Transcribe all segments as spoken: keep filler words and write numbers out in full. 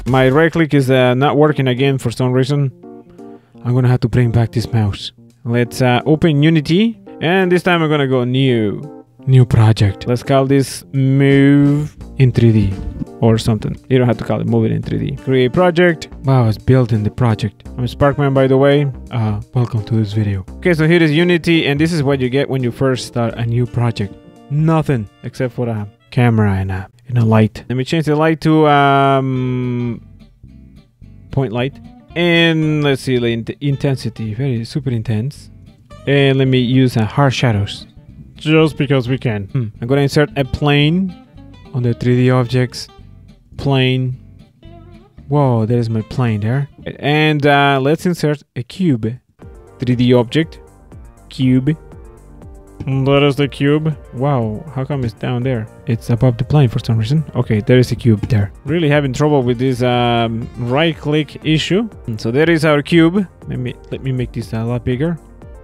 My right click is uh, not working again for some reason. I'm gonna have to bring back this mouse. Let's uh, open Unity, and this time I'm gonna go new, new project. Let's call this move in three D or something. You don't have to call it move it in three D. Create project. Wow, it's building the project. I'm Sparckman, by the way. Uh, welcome to this video. Okay, so here is Unity, and this is what you get when you first start a new project. Nothing except for a camera and a, and a light. Let me change the light to um, point light. And let's see the intensity, very super intense. And let me use uh, hard shadows, just because we can. Hmm. I'm gonna insert a plane on the three D objects. Plane. Whoa, there's my plane there. And uh, let's insert a cube. three D object. Cube. That is the cube. Wow, how come it's down there? It's above the plane for some reason. Okay, there is a cube there. Really having trouble with this um, right click issue. So there is our cube. Let me, let me make this a lot bigger.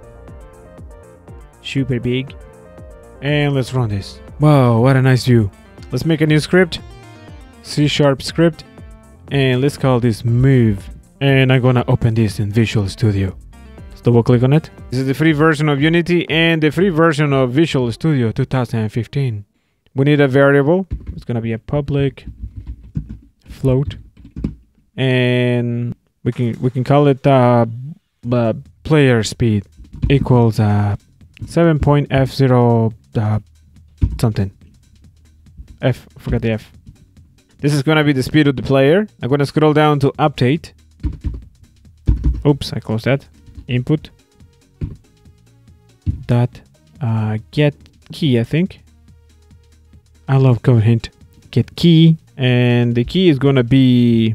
Super big. And let's run this. Wow, what a nice view. Let's make a new script. C sharp script. And let's call this move. And I'm gonna open this in Visual Studio. Double click on it. This is the free version of Unity and the free version of Visual Studio two thousand fifteen. We need a variable. It's gonna be a public float, and we can we can call it uh, uh player speed equals uh seven point f zero uh, something. F, forgot the F. This is gonna be the speed of the player. I'm gonna scroll down to update. Oops, I closed that. Input dot uh, get key, I think. I love code hint. Get key, and the key is gonna be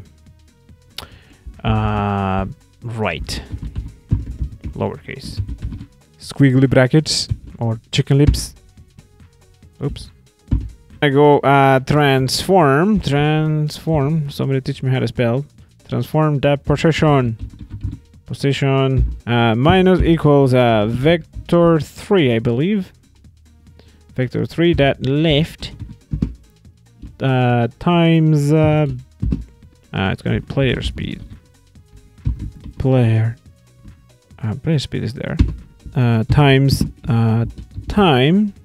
uh, right, lowercase, squiggly brackets or chicken lips. Oops. I go uh, transform, transform. Somebody teach me how to spell. Transform that position. Position uh, minus equals uh, vector three, I believe. Vector three that left uh, times uh, uh, it's gonna be player speed. Player uh, player speed is there. Uh, times uh, time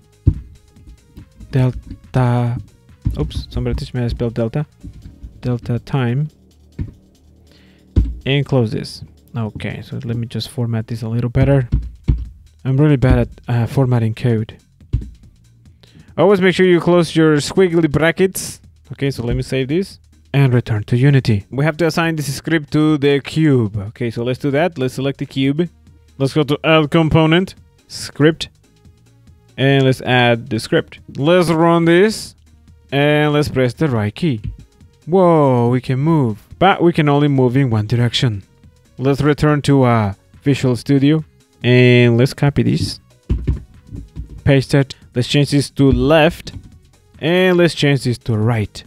delta. Oops! Somebody teach me how to spell delta. Delta time. And close this. Okay, so let me just format this a little better. I'm really bad at uh, formatting code. Always make sure you close your squiggly brackets. Okay, so let me save this and return to Unity. We have to assign this script to the cube. Okay, so let's do that. Let's select the cube. Let's go to add component, script, and let's add the script. Let's run this and let's press the right key. Whoa, we can move, but we can only move in one direction. Let's return to uh, Visual Studio and let's copy this, paste it. Let's change this to left and let's change this to right.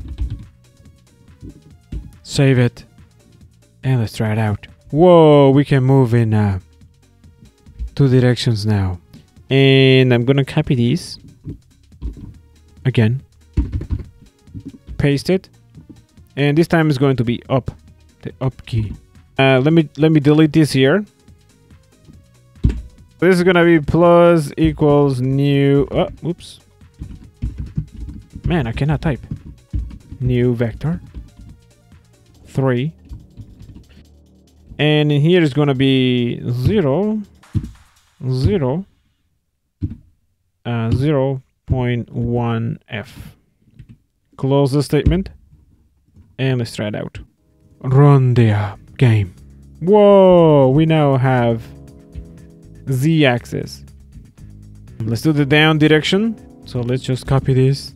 Save it and let's try it out. Whoa, we can move in uh, two directions now. And I'm gonna copy these again, paste it, and this time it's going to be up, the up key. Uh, let me let me delete this here. This is gonna be plus equals new. Oh, oops. Man, I cannot type. New vector three, and in here is gonna be zero, zero, uh, zero point one f. Close the statement, and let's try it out. Run the uh, game. Whoa, we now have z-axis. Let's do the down direction. So let's just copy this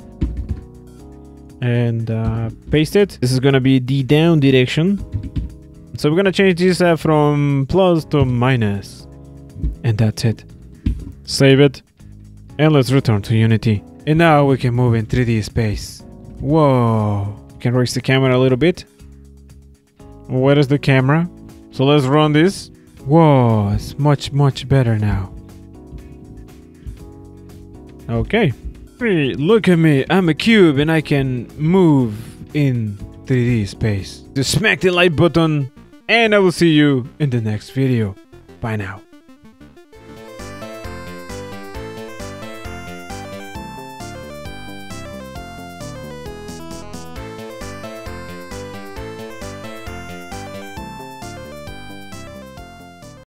and uh, paste it. This is gonna be the down direction. So we're gonna change this uh, from plus to minus, and that's it. Save it, and let's return to Unity. And now we can move in three D space. Whoa, can raise the camera a little bit. Where is the camera? So let's run this. Whoa, it's much, much better now. Okay. Hey, look at me. I'm a cube and I can move in three D space. Just smack the like button, and I will see you in the next video. Bye now.